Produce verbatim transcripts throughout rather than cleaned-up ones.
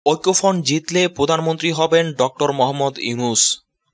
ঐক্যফ্রন্ট জিতলে প্রধানমন্ত্রী হবেন ডক্টর মোহাম্মদ ইউনূস।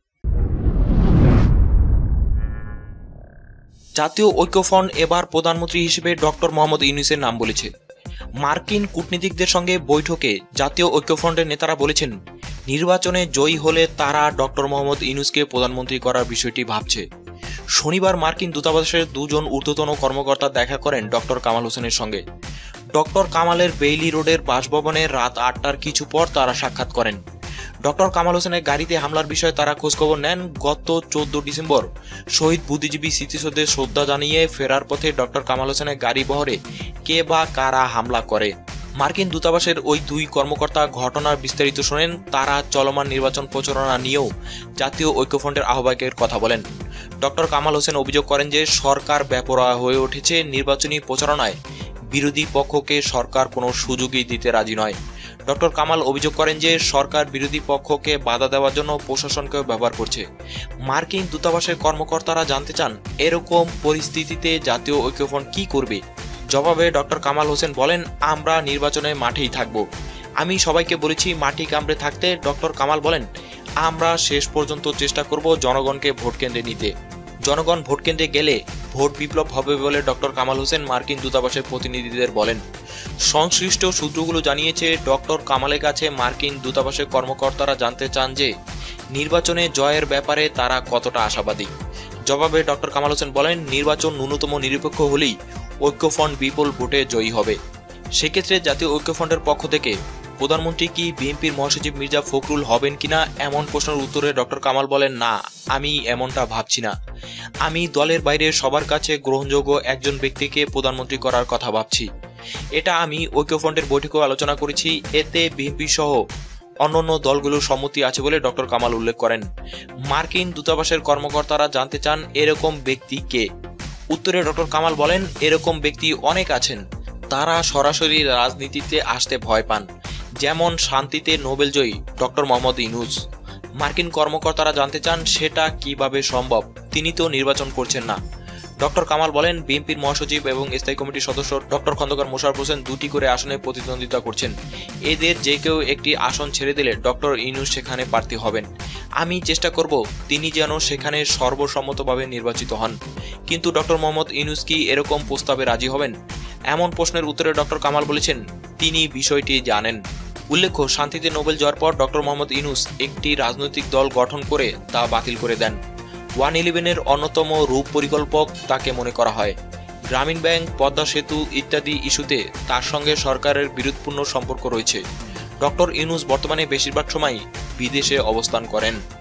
জাতীয় ঐক্যফ্রন্ট এবার প্রধানমন্ত্রী হিসেবে ডক্টর মোহাম্মদ ইউনূসের নাম বলেছে। মার্কিন কূটনীতিকদের সঙ্গে বৈঠকে জাতীয় ঐক্যফ্রন্টের নেতারা বলেছেন, নির্বাচনে জয়ী হলে তারা ডক্টর মোহাম্মদ ইউনূসকে প্রধানমন্ত্রী করার বিষয়টি ভাবছে। শনিবার মার্কিন দূতাবাসের দুজন ঊর্ধ্বতন কর্মকর্তা দেখা করেন ডক্টর কামাল হোসেনের সঙ্গে। ডক্টর কামালের বেইলি রোডের বাসভবনে রাত আটটার কিছু পর তারা সাক্ষাৎ করেন। ডক্টর কামাল হোসেনের গাড়িতে হামলার বিষয়ে তারা খোঁজখবর নেন। গত চোদ্দ ডিসেম্বর শহীদ বুদ্ধিজীবী স্মৃতিসৌধে শ্রদ্ধা জানিয়ে ফেরার পথে ডক্টর কামাল হোসেনের গাড়ি বহরে কে বা কারা হামলা করে। মার্কিন দূতাবাসের ওই দুই কর্মকর্তা ঘটনার বিস্তারিত শোনেন। তারা চলমান নির্বাচন প্রচারণা নিয়েও জাতীয় ঐক্যফ্রন্টের আহ্বায়কের কথা বলেন। ডক্টর কামাল হোসেন অভিযোগ করেন যে সরকার বেপরোয়া হয়ে উঠেছে, নির্বাচনী প্রচারণায় বিরোধী পক্ষকে সরকার কোনো সুযোগই দিতে রাজি নয়। ডক্টর কামাল অভিযোগ করেন যে সরকার বিরোধী পক্ষকে বাধা দেওয়ার জন্য প্রশাসনকেও ব্যবহার করছে। মার্কিন দূতাবাসের কর্মকর্তারা জানতে চান, এরকম পরিস্থিতিতে জাতীয় ঐক্যফ্রন্ট কি করবে। জবাবে ডক্টর কামাল হোসেন বলেন, আমরা নির্বাচনে মাঠেই থাকব। আমি সবাইকে বলেছি মাটি কামড়ে থাকতে। ডক্টর কামাল বলেন, আমরা শেষ পর্যন্ত চেষ্টা করব জনগণকে ভোট কেন্দ্রে নিতে। জনগণ ভোট কেন্দ্রে গেলে ভোট বিপ্লব হবে বলে ডক্টর কামাল হোসেন মার্কিন দূতাবাসের প্রতিনিধিদের বলেন। সংশ্লিষ্ট সূত্রগুলো জানিয়েছে, ডক্টর কামালের কাছে মার্কিন দূতাবাসের কর্মকর্তারা জানতে চান যে নির্বাচনে জয়ের ব্যাপারে তারা কতটা আশাবাদী। জবাবে ডক্টর কামাল হোসেন বলেন, নির্বাচন ন্যূনতম নিরপেক্ষ হলেই ঐক্যফ্রন্ট বিপুল ভোটে জয়ী হবে। সেক্ষেত্রে জাতীয় ঐক্যফ্রন্টের পক্ষ থেকে প্রধানমন্ত্রী কি বিএনপির মহাসচিব মির্জা ফখরুল হবেন কিনা এমন প্রশ্নের উত্তরে ডক্টর কামাল বলেন, না, আমি এমনটা ভাবছি না। আমি দলের বাইরে সবার কাছে গ্রহণযোগ্য একজন ব্যক্তিকে প্রধানমন্ত্রী করার কথা ভাবছি। এটা আমি ঐক্যফ্রন্টের বৈঠকেও আলোচনা করেছি। এতে বিএনপি সহ অন্যান্য দলগুলোর সম্মতি আছে বলে ডক্টর কামাল উল্লেখ করেন। মার্কিন দূতাবাসের কর্মকর্তারা জানতে চান, এরকম ব্যক্তি কে। উত্তরে ডক্টর কামাল বলেন, এরকম ব্যক্তি অনেক আছেন, তারা সরাসরি রাজনীতিতে আসতে ভয় পান, যেমন শান্তিতে নোবেলজয়ী ডক্টর মোহাম্মদ ইউনূস। মার্কিন কর্মকর্তারা জানতে চান, সেটা কিভাবে সম্ভব, তিনি তো নির্বাচন করছেন না। ডক্টর কামাল বলেন, বিএনপির মহাসচিব এবং স্থায়ী কমিটির সদস্য ডক্টর খন্দকার মোশাররফ হোসেন দুটি করে আসনে প্রতিদ্বন্দ্বিতা করছেন। এদের যে কেউ একটি আসন ছেড়ে দিলে ডক্টর ইউনূস সেখানে প্রার্থী হবেন। আমি চেষ্টা করব তিনি যেন সেখানে সর্বসম্মতভাবে নির্বাচিত হন। কিন্তু ডক্টর মোহাম্মদ ইউনূস কি এরকম প্রস্তাবে রাজি হবেন? এমন প্রশ্নের উত্তরে ডক্টর কামাল বলেছেন, তিনি বিষয়টি জানেন। উল্লেখ্য, শান্তিতে নোবেল জয়ের পর ডক্টর মোহাম্মদ ইউনূস একটি রাজনৈতিক দল গঠন করে তা বাতিল করে দেন। ওয়ান ইলেভেনের অন্যতম রূপ পরিকল্পক তাকে মনে করা হয়। গ্রামীণ ব্যাংক, পদ্মা সেতু ইত্যাদি ইস্যুতে তার সঙ্গে সরকারের বিরোধপূর্ণ সম্পর্ক রয়েছে। ডক্টর ইউনূস বর্তমানে বেশিরভাগ সময়ই বিদেশে অবস্থান করেন।